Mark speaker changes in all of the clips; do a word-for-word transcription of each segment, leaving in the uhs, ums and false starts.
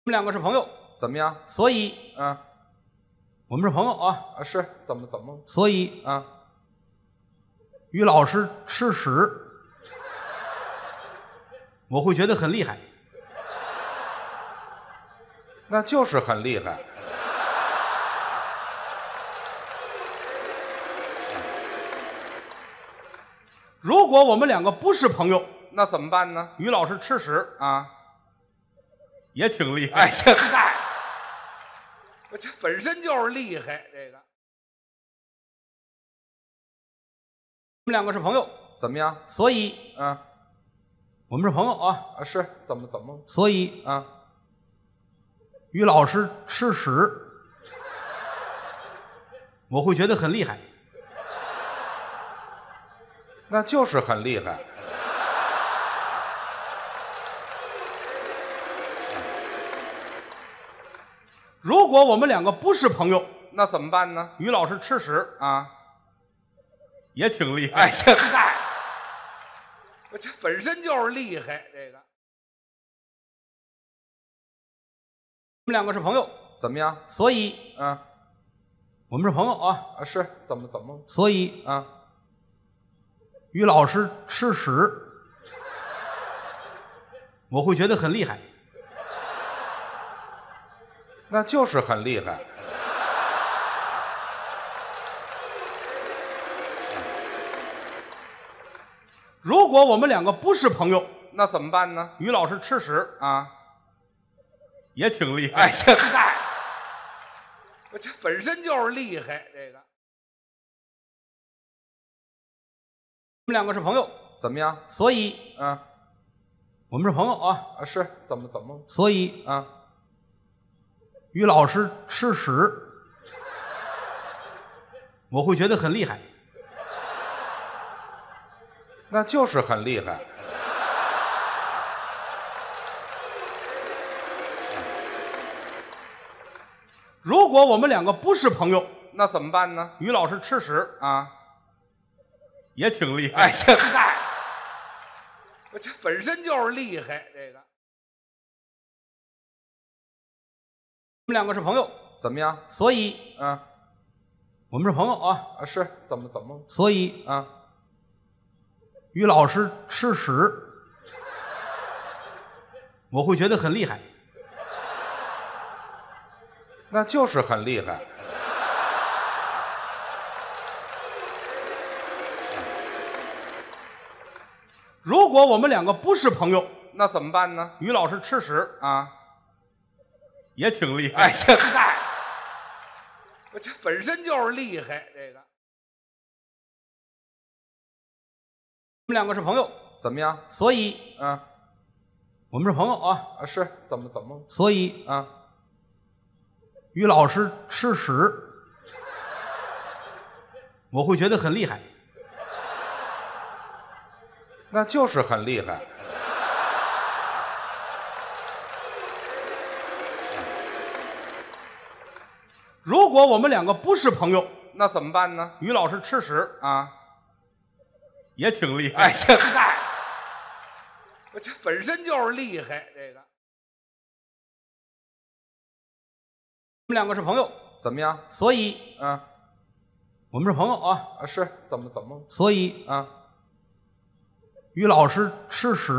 Speaker 1: 们两个是朋友，
Speaker 2: 怎么样？
Speaker 1: 所以
Speaker 2: 啊
Speaker 1: 我们是朋友啊，
Speaker 2: 啊，是怎么怎么
Speaker 1: 所以
Speaker 2: 啊？
Speaker 1: 于老师吃屎，我会觉得很厉害。
Speaker 2: 那就是很厉害。
Speaker 1: 如果我们两个不是朋友，
Speaker 2: 那怎么办呢？
Speaker 1: 于老师吃屎
Speaker 2: 啊，
Speaker 1: 也挺厉害。
Speaker 2: 哎，这嗨，我这本身就是厉害，这个
Speaker 1: 我们两个是朋友，
Speaker 2: 怎么样？
Speaker 1: 所以
Speaker 2: 啊
Speaker 1: 我们是朋友啊，
Speaker 2: 啊，是怎么怎么
Speaker 1: 所以
Speaker 2: 啊？
Speaker 1: 于老师吃屎，我会觉得很厉害。
Speaker 2: 那就是很厉害。
Speaker 1: 如果我们两个不是朋友，
Speaker 2: 那怎么办呢？
Speaker 1: 于老师吃屎
Speaker 2: 啊，
Speaker 1: 也挺厉害。
Speaker 2: 哎，这嗨，我这本身就是厉害，这个
Speaker 1: 我们两个是朋友，
Speaker 2: 怎么样？
Speaker 1: 所以
Speaker 2: 啊
Speaker 1: 我们是朋友啊，
Speaker 2: 啊，是怎么怎么
Speaker 1: 所以
Speaker 2: 啊？
Speaker 1: 于老师吃屎，我会觉得很厉害。
Speaker 2: 那就是很厉害。
Speaker 1: 如果我们两个不是朋友，
Speaker 2: 那怎么办呢？
Speaker 1: 于老师吃屎
Speaker 2: 啊，
Speaker 1: 也挺厉害。
Speaker 2: 哎，这嗨，我这本身就是厉害，这个
Speaker 1: 我们两个是朋友，
Speaker 2: 怎么样？
Speaker 1: 所以
Speaker 2: 啊
Speaker 1: 我们是朋友啊，
Speaker 2: 啊，是怎么怎么
Speaker 1: 所以
Speaker 2: 啊？
Speaker 1: 于老师吃屎，我会觉得很厉害。
Speaker 2: 那就是很厉害。
Speaker 1: 如果我们两个不是朋友，
Speaker 2: 那怎么办呢？
Speaker 1: 于老师吃屎
Speaker 2: 啊，
Speaker 1: 也挺厉害。
Speaker 2: 哎，这嗨，我这本身就是厉害，这个
Speaker 1: 我们两个是朋友，
Speaker 2: 怎么样？
Speaker 1: 所以
Speaker 2: 啊
Speaker 1: 我们是朋友啊，
Speaker 2: 啊，是怎么怎么
Speaker 1: 所以
Speaker 2: 啊？
Speaker 1: 于老师吃屎，我会觉得很厉害。
Speaker 2: 那就是很厉害。
Speaker 1: 如果我们两个不是朋友，
Speaker 2: 那怎么办呢？
Speaker 1: 于老师吃屎
Speaker 2: 啊，
Speaker 1: 也挺厉害。
Speaker 2: 哎，这嗨，我这本身就是厉害，这个
Speaker 1: 我们两个是朋友，
Speaker 2: 怎么样？
Speaker 1: 所以
Speaker 2: 啊
Speaker 1: 我们是朋友啊，
Speaker 2: 啊，是怎么怎么
Speaker 1: 所以
Speaker 2: 啊？
Speaker 1: 于老师吃屎，我会觉得很厉害。
Speaker 2: 那就是很厉害。
Speaker 1: 如果我们两个不是朋友，
Speaker 2: 那怎么办呢？
Speaker 1: 于老师吃屎
Speaker 2: 啊，
Speaker 1: 也挺厉害。
Speaker 2: 哎，这嗨，我这本身就是厉害，这个
Speaker 1: 我们两个是朋友，
Speaker 2: 怎么样？
Speaker 1: 所以
Speaker 2: 啊
Speaker 1: 我们是朋友啊，
Speaker 2: 啊，是怎么怎么
Speaker 1: 所以
Speaker 2: 啊？
Speaker 1: 于老师吃屎，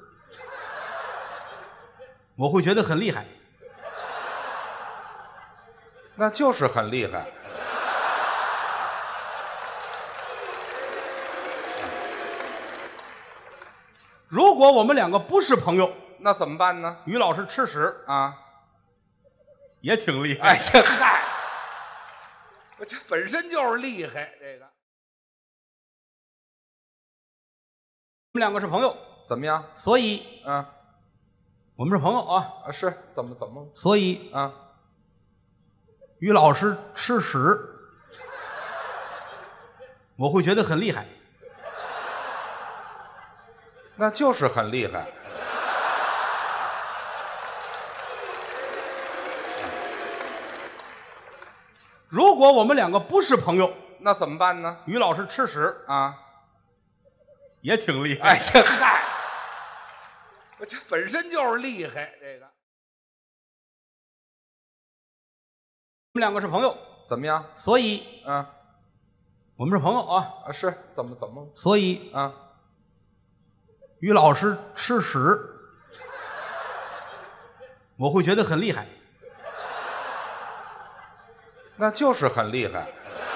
Speaker 1: 我会觉得很厉害。
Speaker 2: 那就是很厉害。
Speaker 1: 如果我们两个不是朋友，
Speaker 2: 那怎么办呢？
Speaker 1: 于老师吃屎
Speaker 2: 啊，
Speaker 1: 也挺厉害。
Speaker 2: 哎，这嗨，我这本身就是厉害，这个
Speaker 1: 我们两个是朋友，
Speaker 2: 怎么样？
Speaker 1: 所以
Speaker 2: 啊
Speaker 1: 我们是朋友啊，
Speaker 2: 啊，是怎么怎么
Speaker 1: 所以
Speaker 2: 啊？
Speaker 1: 于老师吃屎，我会觉得很厉害。
Speaker 2: 那就是很厉害。
Speaker 1: 如果我们两个不是朋友，
Speaker 2: 那怎么办呢？
Speaker 1: 于老师吃屎
Speaker 2: 啊，
Speaker 1: 也挺厉害。
Speaker 2: 哎，这嗨，我这本身就是厉害，这个
Speaker 1: 们两个是朋友，
Speaker 2: 怎么样？
Speaker 1: 所以
Speaker 2: 嗯，
Speaker 1: 我们是朋友啊，
Speaker 2: 啊是怎么怎么？
Speaker 1: 所以
Speaker 2: 啊，
Speaker 1: 于老师吃屎，我会觉得很厉害。
Speaker 2: 那就是很厉害。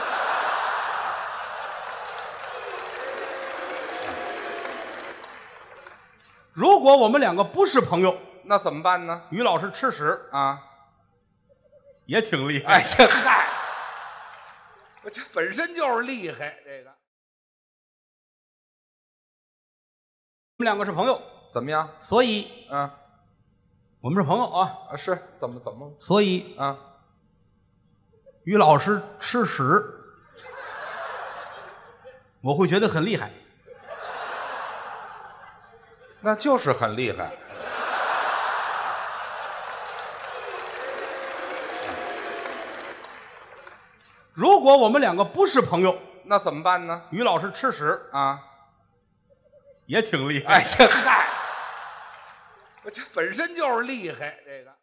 Speaker 1: 如果我们两个不是朋友，
Speaker 2: 那怎么办呢？
Speaker 1: 于老师吃屎
Speaker 2: 啊，
Speaker 1: 也挺厉害。
Speaker 2: 哎，这嗨，我这本身就是厉害，这个。
Speaker 1: 我们两个是朋友，
Speaker 2: 怎么样？
Speaker 1: 所以
Speaker 2: 嗯，
Speaker 1: 我们是朋友啊，
Speaker 2: 啊是怎么怎么？
Speaker 1: 所以
Speaker 2: 啊，
Speaker 1: 于老师吃屎，我会觉得很厉害。
Speaker 2: 那就是很厉害。
Speaker 1: 如果我们两个不是朋友，
Speaker 2: 那怎么办呢？
Speaker 1: 于老师吃屎
Speaker 2: 啊，
Speaker 1: 也挺厉害。
Speaker 2: 哎，这嗨，我这本身就是厉害，这个。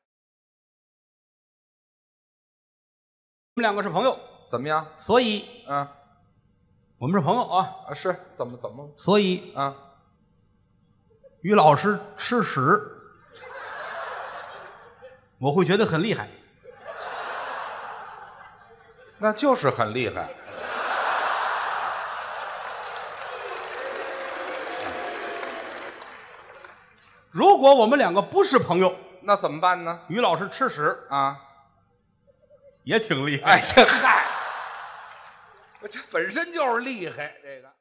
Speaker 1: 我们两个是朋友，
Speaker 2: 怎么样？
Speaker 1: 所以
Speaker 2: 嗯，
Speaker 1: 我们是朋友啊，
Speaker 2: 啊是怎么怎么？
Speaker 1: 所以
Speaker 2: 啊，
Speaker 1: 于老师吃屎，我会觉得很厉害。
Speaker 2: 那就是很厉害。
Speaker 1: 如果我们两个不是朋友，
Speaker 2: 那怎么办呢？
Speaker 1: 于老师吃屎
Speaker 2: 啊，
Speaker 1: 也挺厉害。
Speaker 2: 哎，这嗨，我这本身就是厉害，这个。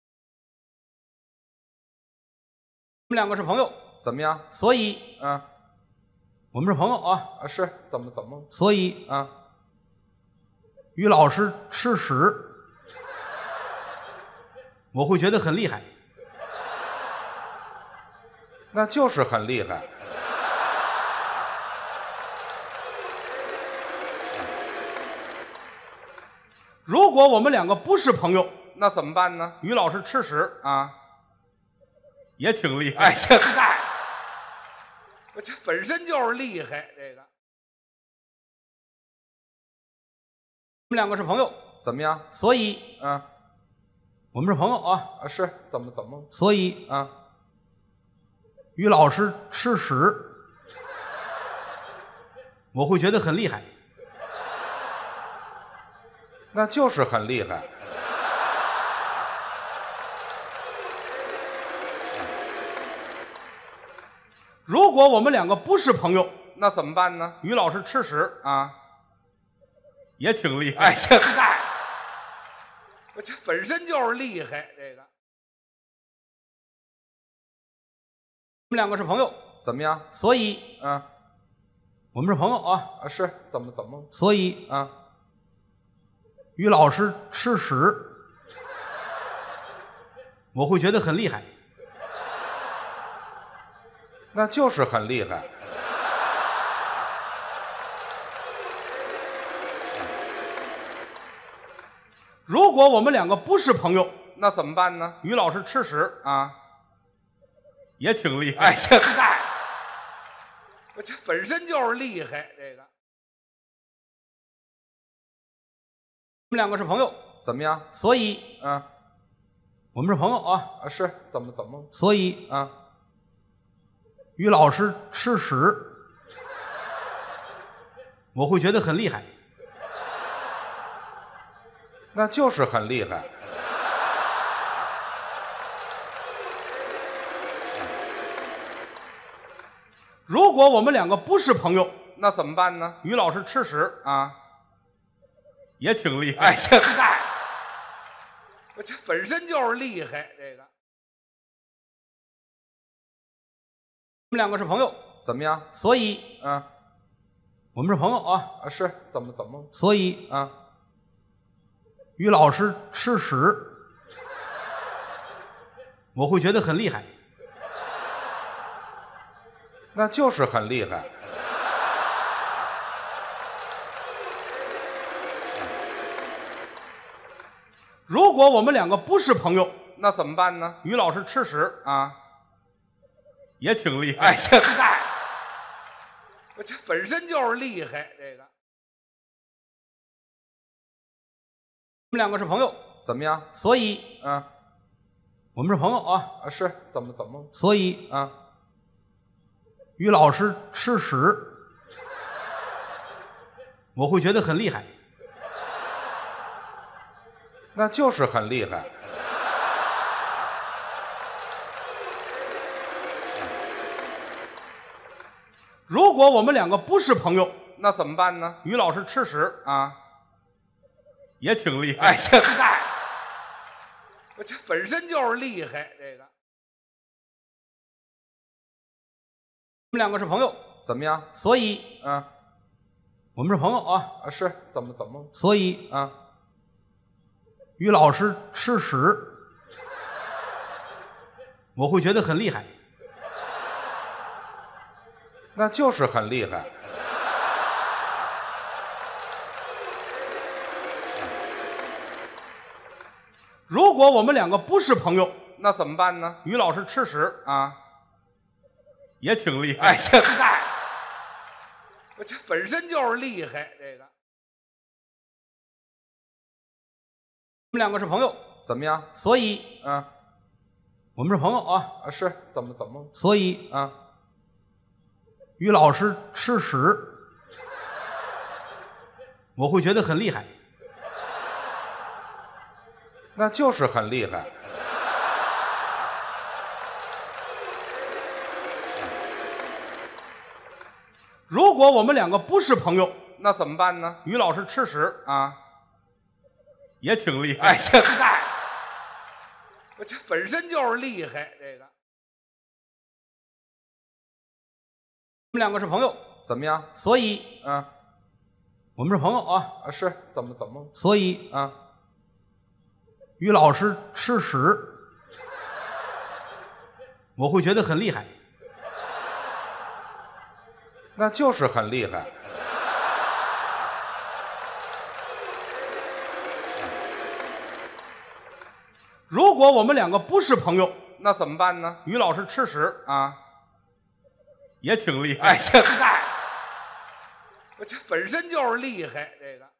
Speaker 1: 我们两个是朋友，
Speaker 2: 怎么样？
Speaker 1: 所以
Speaker 2: 嗯，
Speaker 1: 我们是朋友啊，
Speaker 2: 啊是怎么怎么？
Speaker 1: 所以
Speaker 2: 啊，
Speaker 1: 于老师吃屎，我会觉得很厉害。
Speaker 2: 那就是很厉害。
Speaker 1: 如果我们两个不是朋友，
Speaker 2: 那怎么办呢？
Speaker 1: 于老师吃屎
Speaker 2: 啊，
Speaker 1: 也挺厉害。
Speaker 2: 哎，这嗨，我这本身就是厉害，这个。
Speaker 1: 我们两个是朋友，
Speaker 2: 怎么样？
Speaker 1: 所以
Speaker 2: 嗯，
Speaker 1: 我们是朋友啊，
Speaker 2: 啊是怎么怎么？
Speaker 1: 所以
Speaker 2: 啊，
Speaker 1: 于老师吃屎，我会觉得很厉害。
Speaker 2: 那就是很厉害。
Speaker 1: 如果我们两个不是朋友，
Speaker 2: 那怎么办呢？
Speaker 1: 于老师吃屎
Speaker 2: 啊，
Speaker 1: 也挺厉害。
Speaker 2: 哎，这嗨，我这本身就是厉害，这个。
Speaker 1: 我们两个是朋友，
Speaker 2: 怎么样？
Speaker 1: 所以
Speaker 2: 嗯，
Speaker 1: 我们是朋友啊，
Speaker 2: 啊是怎么怎么？
Speaker 1: 所以
Speaker 2: 啊，
Speaker 1: 于老师吃屎，我会觉得很厉害。
Speaker 2: 那就是很厉害。
Speaker 1: 如果我们两个不是朋友，
Speaker 2: 那怎么办呢？
Speaker 1: 于老师吃屎
Speaker 2: 啊，
Speaker 1: 也挺厉害。
Speaker 2: 哎，这嗨，我这本身就是厉害，这个。
Speaker 1: 我们两个是朋友，
Speaker 2: 怎么样？
Speaker 1: 所以
Speaker 2: 嗯，
Speaker 1: 我们是朋友啊，
Speaker 2: 啊是怎么怎么？
Speaker 1: 所以
Speaker 2: 啊，
Speaker 1: 于老师吃屎，我会觉得很厉害。
Speaker 2: 那就是很厉害。
Speaker 1: 如果我们两个不是朋友，
Speaker 2: 那怎么办呢？
Speaker 1: 于老师吃屎
Speaker 2: 啊，
Speaker 1: 也挺厉害。
Speaker 2: 哎，这嗨，我这本身就是厉害，这个。
Speaker 1: 我们两个是朋友，
Speaker 2: 怎么样？
Speaker 1: 所以
Speaker 2: 嗯，
Speaker 1: 我们是朋友啊，
Speaker 2: 啊是怎么怎么？
Speaker 1: 所以
Speaker 2: 啊，
Speaker 1: 于老师吃屎，我会觉得很厉害。
Speaker 2: 那就是很厉害。
Speaker 1: 如果我们两个不是朋友，
Speaker 2: 那怎么办呢？
Speaker 1: 于老师吃屎
Speaker 2: 啊，
Speaker 1: 也挺厉害。
Speaker 2: 哎，这嗨，我这本身就是厉害，这个。
Speaker 1: 我们两个是朋友，
Speaker 2: 怎么样？
Speaker 1: 所以
Speaker 2: 啊
Speaker 1: 我们是朋友啊，
Speaker 2: 啊，是怎么怎么
Speaker 1: 所以
Speaker 2: 啊？
Speaker 1: 于老师吃屎，我会觉得很厉害。
Speaker 2: 那就是很厉害。
Speaker 1: 如果我们两个不是朋友，
Speaker 2: 那怎么办呢？
Speaker 1: 于老师吃屎
Speaker 2: 啊，
Speaker 1: 也挺厉害。
Speaker 2: 哎，这嗨，我这本身就是厉害，这个
Speaker 1: 我们两个是朋友，
Speaker 2: 怎么样？
Speaker 1: 所以
Speaker 2: 啊
Speaker 1: 我们是朋友啊，
Speaker 2: 啊，是怎么怎么
Speaker 1: 所以
Speaker 2: 啊？
Speaker 1: 于老师吃屎，我会觉得很厉害。
Speaker 2: 那就是很厉害。
Speaker 1: 如果我们两个不是朋友，
Speaker 2: 那怎么办呢？
Speaker 1: 于老师吃屎
Speaker 2: 啊，
Speaker 1: 也挺厉害。
Speaker 2: 哎，这嗨，我这本身就是厉害，这个
Speaker 1: 我们两个是朋友，
Speaker 2: 怎么样？
Speaker 1: 所以
Speaker 2: 啊
Speaker 1: 我们是朋友啊，
Speaker 2: 啊，是怎么怎么
Speaker 1: 所以
Speaker 2: 啊？
Speaker 1: 于老师吃屎，我会觉得很厉害。
Speaker 2: 那就是很厉害。
Speaker 1: 如果我们两个不是朋友，
Speaker 2: 那怎么办呢？
Speaker 1: 于老师吃屎
Speaker 2: 啊，
Speaker 1: 也挺厉害。
Speaker 2: 哎，这嗨，我这本身就是厉害，这个
Speaker 1: 我们两个是朋友，
Speaker 2: 怎么样？
Speaker 1: 所以
Speaker 2: 啊
Speaker 1: 我们是朋友啊，
Speaker 2: 啊，是怎么怎么
Speaker 1: 所以
Speaker 2: 啊？
Speaker 1: 于老师吃屎，我会觉得很厉害。
Speaker 2: 那就是很厉害。
Speaker 1: 如果我们两个不是朋友，
Speaker 2: 那怎么办呢？
Speaker 1: 于老师吃屎
Speaker 2: 啊，
Speaker 1: 也挺厉害。
Speaker 2: 哎，这嗨，我这本身就是厉害，这个。